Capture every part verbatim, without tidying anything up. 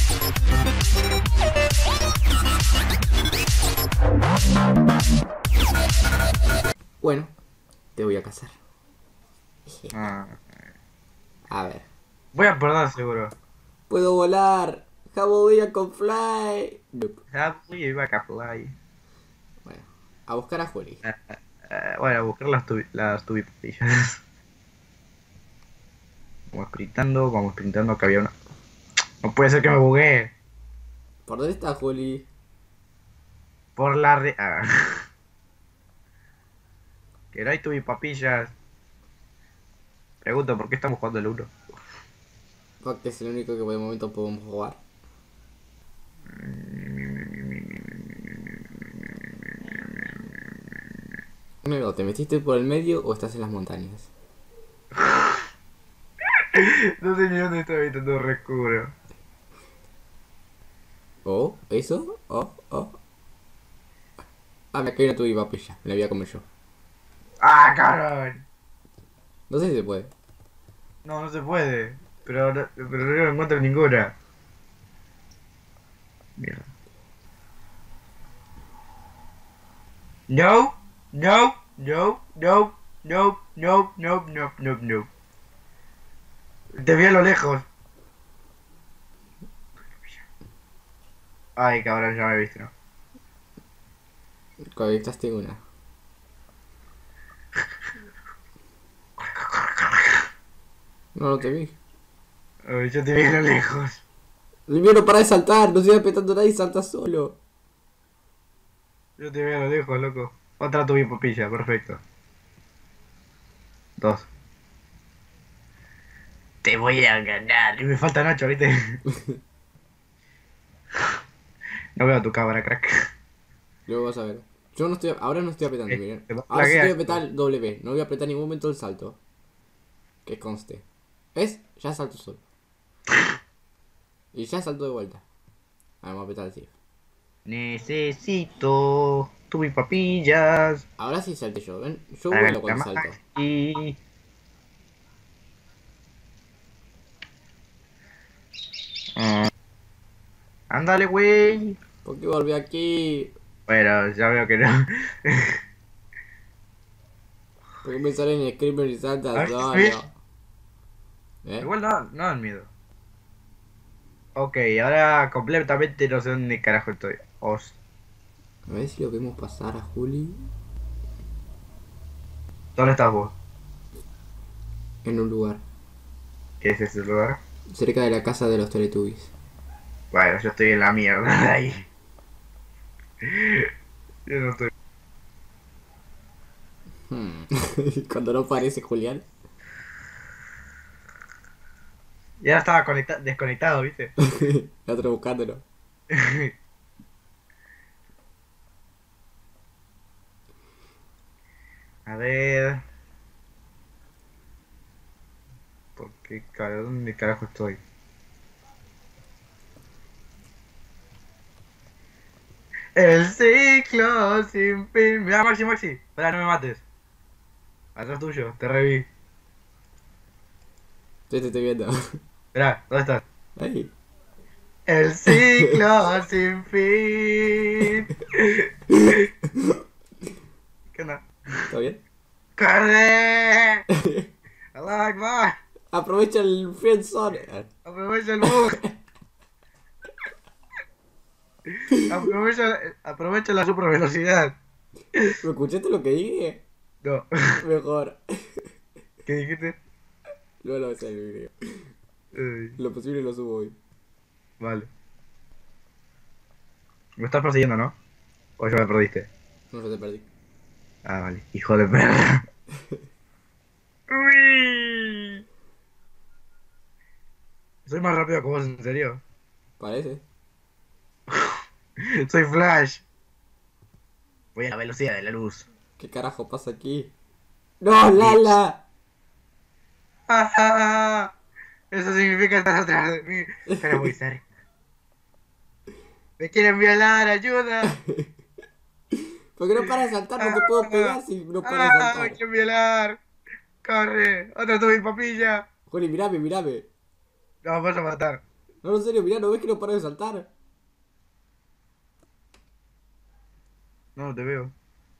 Bueno, te voy a cazar. Ah. A ver. Voy a perder seguro. Puedo volar. How we can fly. Nope. Happy back a fly. Bueno, a buscar a Juli. Eh, eh, bueno, a buscar las, tubi las tubipillas. Vamos sprintando, vamos sprintando, que había una... No puede ser que me buguee. ¿Por dónde está Juli? Por la re... Ah. Que no hay tubipapillas. Pregunto, ¿por qué estamos jugando el uno? Porque es el único que por el momento podemos jugar. Negro, ¿te metiste por el medio o estás en las montañas? No sé ni dónde estoy habitando recubro. ¿Oh? ¿Eso? ¿Oh? ¿Oh? Ah, me caí una tubi papilla. Me la voy a comer yo. ¡Ah, cabrón! No sé si se puede. No, no se puede. Pero no, pero no encuentro ninguna. Mierda. No, no, no, no, no, no, no, no, no, no. Te vi a lo lejos. Ay, cabrón, ya me he visto, ¿no? Conectaste una. No, no te vi. Ay, yo te vi a lo lejos. El mío no para de saltar, no estoy apretando nada y salta solo. Yo te vi a lo lejos, loco. Otra tubi papilla, perfecto. Dos. Te voy a ganar. Y me faltan ocho, ¿viste? No veo tu cámara, crack. Luego vas a ver. Yo no estoy, ahora no estoy apretando, Eh, miren. te va a Ahora sí laguear estoy esto. apretando el W. No voy a apretar en ningún momento el salto. Que conste. ¿Ves? Ya salto solo. Y ya salto de vuelta. Vamos a apretar el shift. Necesito tubi papillas. Ahora sí salté yo, ¿ven? Yo Para vuelo la cuando salto. Maxi. Ah. Ándale, güey. ¿Por qué volví aquí? Bueno, ya veo que no. ¿Por qué me salen en Screamer y A salta ver, solo? ¿ves? ¿Eh? Igual no, no dan miedo. Ok, ahora completamente no sé dónde carajo estoy. Os. A ver si lo vemos pasar a Juli ¿Dónde estás vos? en un lugar. ¿Qué es ese lugar? Cerca de la casa de los Teletubbies. Bueno, yo estoy en la mierda de ahí. Yo no estoy. Hmm. Cuando no aparece Julián. Ya estaba conecta desconectado, ¿viste? El otro buscándolo. A ver. ¿Por qué carajo? ¿Dónde carajo estoy? El ciclo sin fin. Mira, Maxi, Maxi. Espera, no me mates. Atrás tuyo, te reví. Yo te estoy viendo. Espera, ¿dónde estás? Ahí. El ciclo sin fin. ¿Qué onda? ¿Está bien? ¡Corre! ¡Allah Akbar! Aprovecha el friendzone. Aprovecha el bug. Aprovecha, aprovecha la super velocidad. ¿Me escuchaste lo que dije? No. Mejor. ¿Qué dijiste? Luego lo ves en el video. Ay, Lo posible lo subo hoy. vale. Me estás persiguiendo, ¿no? ¿O ya me perdiste? No, yo te perdí. Ah, vale. Hijo de perra. Uy. Soy más rápido que vos, en serio. Parece. Soy Flash. Voy a la velocidad de la luz. ¿Qué carajo pasa aquí? ¡No, Lala! ¡Ah! Eso significa estar atrás de mí. Pero muy cerca. ¡Me quieren violar! ¡Ayuda! ¿Por qué no para de saltar? No te puedo pegar si no para de ¡Ah! ¡Me saltar. quieren violar! ¡Corre! ¡Otra tuve papilla! Juli, mirame, mirame. Nos vas a matar. No, en serio, mirá, ¿no ves que no paro de saltar? No, no te veo.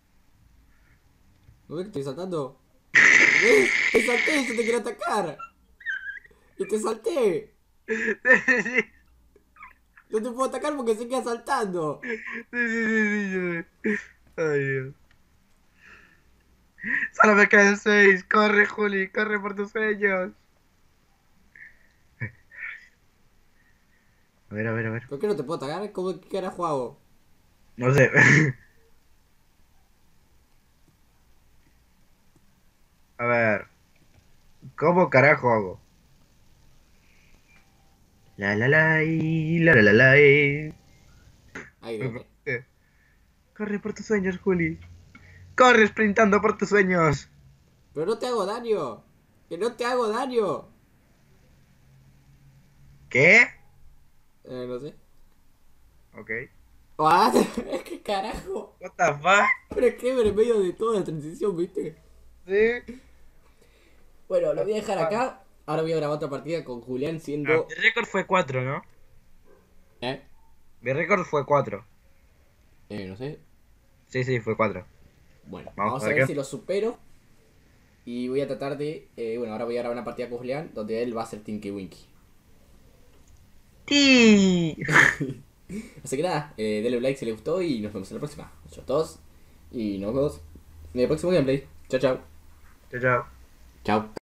¿No ves que estoy saltando? ¿Ves? Te salté, yo te quiero atacar. Y te salté. Sí, sí, sí. No te puedo atacar porque seguía saltando. Sí, sí, sí, sí, sí. Ay, Dios. Solo me quedan seis. Corre, Juli, corre por tus sueños. A ver, a ver, a ver. ¿Por qué no te puedo atacar? ¿Cómo qué carajo hago? No sé. A ver. ¿Cómo carajo hago? La la la y la la la la y. Ahí, Me ¿dónde? perdiste. Corre por tus sueños, Juli. Corre sprintando por tus sueños. Pero no te hago daño. Que no te hago daño. ¿Qué? Eh, no sé. Ok. ¡Ah! ¿Qué carajo? What the fuck? Pero es que en medio de toda la transición, ¿viste? Sí. Bueno, lo What voy a the dejar fuck? acá. Ahora voy a grabar otra partida con Julián Ah, siendo... mi récord fue cuatro, ¿no? ¿Eh? Mi récord fue cuatro. Eh, no sé. Sí, sí, fue cuatro. Bueno, Vamos vamos a a ver ver qué. si lo supero. Y voy a tratar de... eh, bueno, ahora voy a grabar una partida con Julián donde él va a ser Tinky Winky. ¡Sí! Así que nada, eh, denle un like si les gustó y nos vemos en la próxima. Nosotros todos. Y nos vemos en el próximo gameplay. Chao, chao. Chao, chao. Chao.